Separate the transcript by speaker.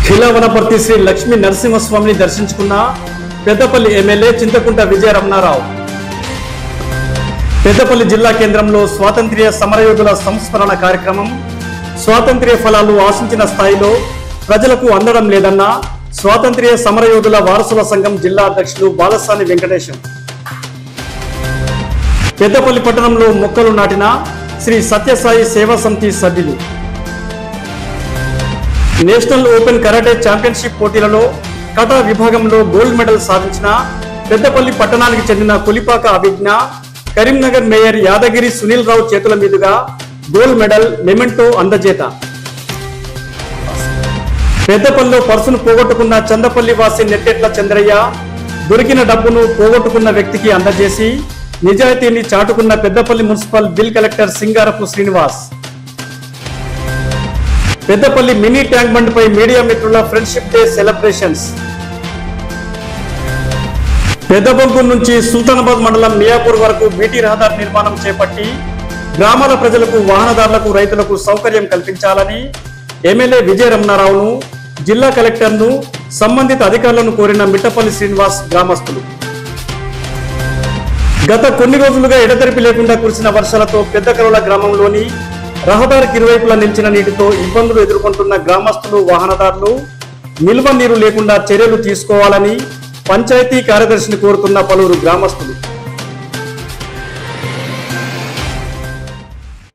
Speaker 1: ఖిలావనపర్తి శ్రీ లక్ష్మీ నరసింహస్వామిని దర్శించుకున్న పెద్దపల్లి ఎమ్మెల్యే చింతకుంట విజయరమణారావు. పెద్దపల్లి జిల్లా కేంద్రంలో స్వాతంత్ర్య సమరయోధుల సంస్మరణ కార్యక్రమం. స్వాతంత్ర్య ఫలాలు ఆశించిన స్థాయిలో ప్రజలకు అందడం లేదన్న స్వాతంత్ర్య సమరయోధుల వారసుల సంఘం జిల్లా అధ్యక్షులు బాలసాని వెంకటేశం. పెద్దపల్లి పట్టణంలో మొక్కలు నాటిన శ్రీ సత్యసాయి సేవా సమితి సభ్యులు. నేషనల్ ఓపెన్ కరాటే ఛాంపియన్షిప్ పోటీలలో కటా విభాగంలో గోల్డ్ మెడల్ సాధించిన పెద్దపల్లి పట్టణానికి చెందిన కొలిపాక అభిజ్ఞ కరీంనగర్ మేయర్ యాదగిరి సునీల్ రావు చేతుల మీదుగా గోల్డ్ మెడల్ మెమెంటో అందజేత. పెద్దపల్లిలో పర్సును పోగొట్టుకున్న చందపల్లి వాసి నెట్టెట్ల చంద్రయ్య దొరికిన డబ్బును పోగొట్టుకున్న వ్యక్తికి అందజేసి నిజాయితీని చాటుకున్న Peddapalli municipal bill collector Singarapu Srinivas. Peddapalli mini tank bund పై మీడియా మిత్రుల ఫ్రెండ్షిప్ డే సెలబ్రేషన్స్. పెద్దబొంగూరు నుంచి సుల్తానాబాద్ మండలం మియాపూర్ వరకు బీటీ రహదారి నిర్మాణం చేపట్టి గ్రామాల ప్రజలకు, వాహనదారులకు, రైతులకు సౌకర్యం కల్పించాలని ఎమ్మెల్యే విజయరమణారావును, జిల్లా కలెక్టర్ను, సంబంధిత అధికారులను కోరిన మిట్టపల్లి శ్రీనివాస్ గ్రామస్తులు. గత కొన్ని రోజులుగా ఎడతెరిపి లేకుండా కురిసిన వర్షాలతో పెద్దకరుల గ్రామంలోని రహదారికి ఇరువైపులా నిలిచిన నీటితో ఇబ్బందులు ఎదుర్కొంటున్న గ్రామస్తులు, వాహనదారులు నిల్వ నీరు లేకుండా చర్యలు తీసుకోవాలని పంచాయతీ కార్యదర్శిని కోరుతున్న పలువురు గ్రామస్తులు.